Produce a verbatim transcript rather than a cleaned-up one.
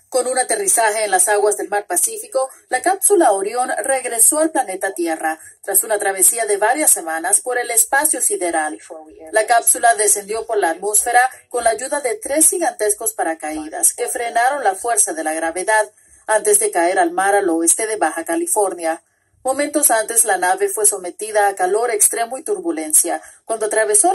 Con un aterrizaje en las aguas del Mar Pacífico, la cápsula Orión regresó al planeta Tierra tras una travesía de varias semanas por el espacio sideral. La cápsula descendió por la atmósfera con la ayuda de tres gigantescos paracaídas que frenaron la fuerza de la gravedad antes de caer al mar al oeste de Baja California. Momentos antes, la nave fue sometida a calor extremo y turbulencia cuando atravesó